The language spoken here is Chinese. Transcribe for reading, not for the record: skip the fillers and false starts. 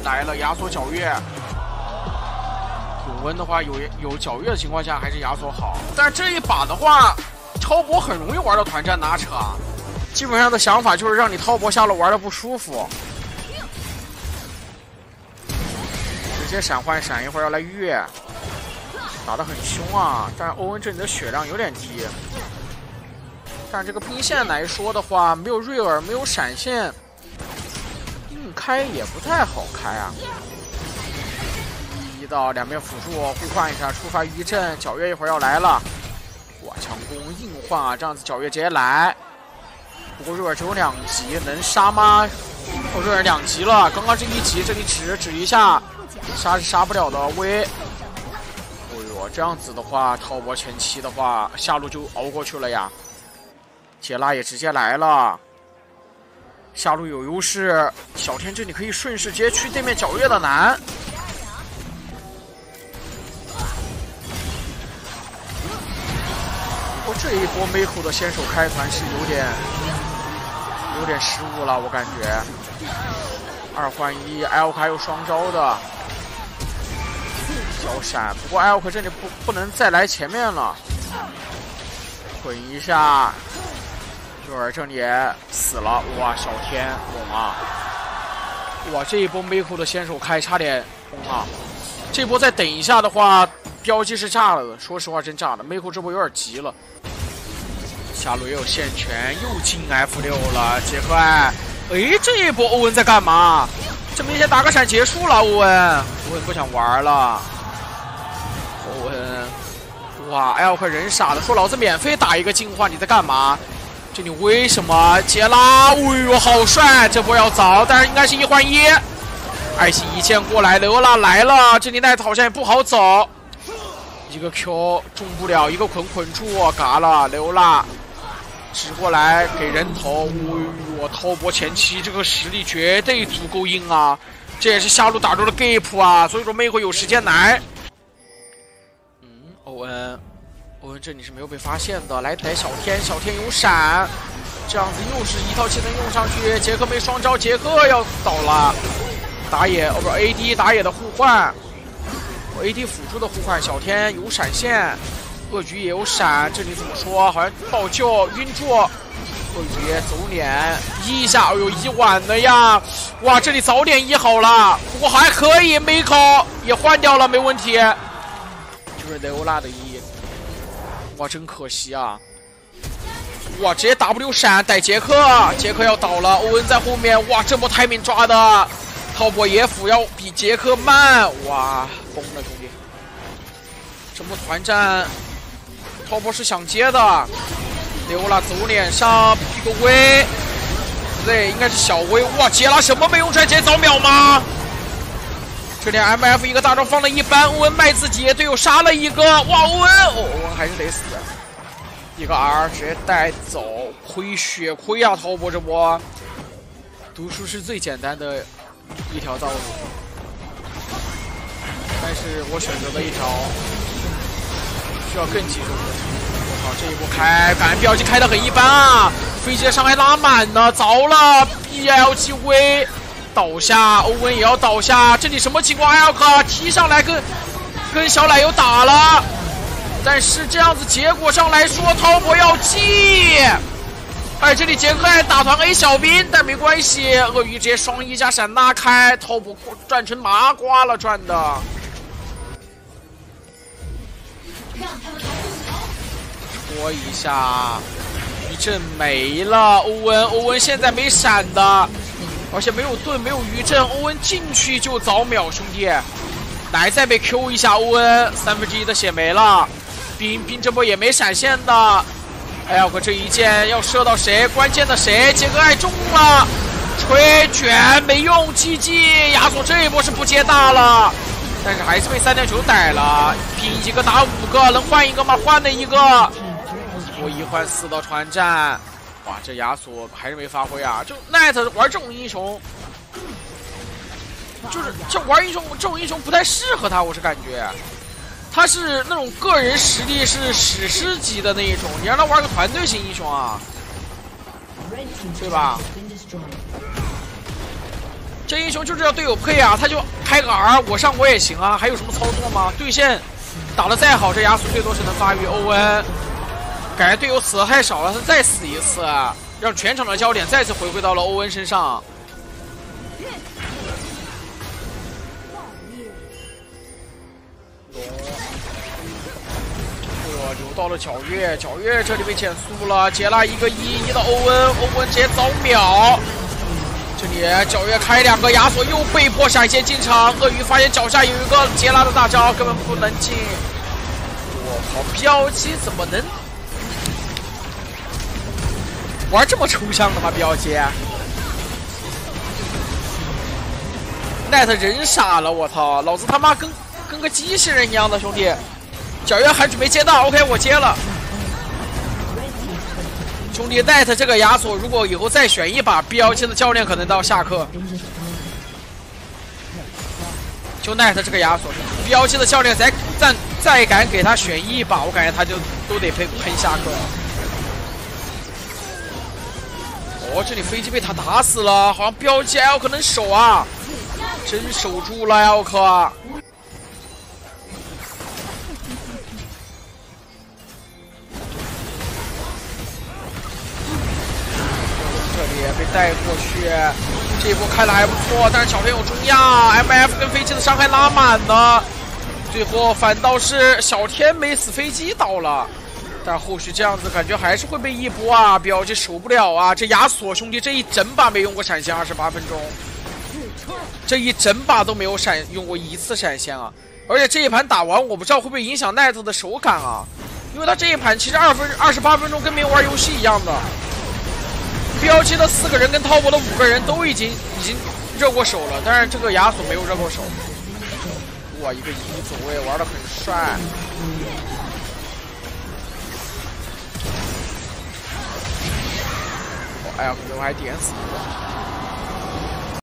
来了亚索皎月。有温的话，有皎月的情况下，还是亚索好。但是这一把的话，滔博很容易玩到团战拉扯。基本上的想法就是让你滔博下路玩的不舒服。直接闪换闪，一会儿要来越，打得很凶啊！但是欧文这里的血量有点低。但这个兵线来说的话，没有瑞尔，没有闪现，硬开也不太好开啊。一到两边辅助互换一下，触发余震，皎月一会儿要来了。哇，强攻硬换啊！这样子皎月直接来。不过瑞尔只有2级，能杀吗？哦，瑞尔2级了，刚刚这一级，这里指一下，杀是杀不了的。威，哎呦，这样子的话，滔博前期的话，下路就熬过去了呀。杰拉也直接来了，下路有优势，小天这里可以顺势直接去对面皎月的蓝。不过这一波梅口的先手开团是有点失误了，我感觉。2换1，艾奥卡有双招的小闪，不过艾奥卡这里不能再来前面了，滚一下。瑞尔这里也死了，哇！小天猛啊！哇，这一波梅口的先手开差点崩啊！这波再等一下的话，标记是炸了的，说实话真炸了。梅口这波有点急了，下路也有线权，又进 F6了。杰克艾，哎，这一波欧文在干嘛？这明显打个闪结束了。欧文不想玩了。欧文，哇！艾奥克人傻的说老子免费打一个净化，你在干嘛？这里为什么杰拉？哎呦，好帅！这波要早，但是应该是1换1。爱惜一剑过来，刘拉来了。这里奈特好像也不好走，一个 Q 中不了，一个捆住，嘎了。刘拉直过来给人头。哎呦，滔博前期这个实力绝对足够硬啊！这也是下路打住了 gap 啊，所以说妹会有时间来。欧文这里是没有被发现的，来逮小天，小天有闪，这样子又是一套技能用上去，杰克没双招，杰克要倒了，打野哦不 AD 打野的互换，AD 辅助的互换，小天有闪现，鳄鱼也有闪，这里怎么说？好像爆救晕住，鳄鱼走脸一下，哎呦一晚了呀！哇，这里早点好了，不过还可以，梅口也换掉了，没问题，就是雷欧拉的哇，真可惜啊！哇，直接 W 闪逮杰克，杰克要倒了，欧文在后面，哇，这波 timing 抓的，滔博野辅要比杰克慢，哇，崩了兄弟！这波团战，滔博是想接的，刘了走脸上 P 个 V， 不对，应该是小威，哇，杰拉什么没用出来，直接早秒吗？这里 MF 一个大招放了一般，欧文卖自己，队友杀了一个，哇，欧文还是得死，一个 R 直接带走，亏血亏啊！滔博这波，读书是最简单的一条道路，但是我选择了一条需要更集中的。我靠，这一波开感觉标记开得很一般啊，飞机的伤害拉满呢，着了 BLGV。倒下，欧文也要倒下，这里什么情况？艾奥克踢上来跟小奶油打了，但是这样子结果上来说，滔博要记。哎，这里杰克艾打团 A 小兵，但没关系，鳄鱼直接双1加闪拉开，滔博转成麻瓜了，转的。戳一下，一阵没了，欧文现在没闪的。而且没有盾，没有余震，欧文进去就早秒，兄弟！来，再被 Q 一下，欧文1/3的血没了，冰这波也没闪现的。哎呀，我这一剑要射到谁？关键的谁？杰克艾中了，吹卷没用 ，GG！ 亚索这一波是不接大了，但是还是被3.9逮了，拼一个打5个，能换一个吗？换了一个，我1换4的团战。哇，这亚索还是没发挥啊！就奈特玩这种英雄，就是这玩英雄这种英雄不太适合他，我是感觉，他是那种个人实力是史诗级的那一种，你让他玩个团队型英雄啊，对吧？ 这英雄就是要队友配啊，他就开个 R， 我上我也行啊，还有什么操作吗？对线打得再好，这亚索最多是能发育欧文。感觉队友死的太少了，他再死一次，让全场的焦点再次回归到了欧文身上。留到了皎月，皎月这里被减速了，杰拉一个1-1的欧文，欧文直接遭秒。这里皎月开2个，亚索又被迫闪现进场，鳄鱼发现脚下有一个杰拉的大招，根本不能进。我靠，标记怎么能玩这么抽象的吗？标记奈特人傻了，我操，老子他妈跟个机器人一样的兄弟。皎月还准备接到 ，OK， 我接了。兄弟，奈特这个亚索，如果以后再选一把 BLG 的教练，可能到下课。就奈特这个亚索 ，BLG 的教练再敢给他选一把，我感觉他就都得喷下课。哦，这里飞机被他打死了，好像BLG L 可能守啊，真守住了呀，我靠！被带过去，这一波开的还不错，但是小天有中亚 ，MF 跟飞机的伤害拉满了，最后反倒是小天没死，飞机倒了，但后续这样子感觉还是会被一波啊，BLG守不了啊，这亚索兄弟这一整把没用过闪现28分钟，这一整把都没有用过一次闪现啊，而且这一盘打完我不知道会不会影响奈特的手感啊，因为他这一盘其实28分钟跟没玩游戏一样的。BLG的4个人跟滔博的5个人都已经热过手了，但是这个亚索没有热过手。哇，一个1走位玩得很帅。哎呀，可能还点死我。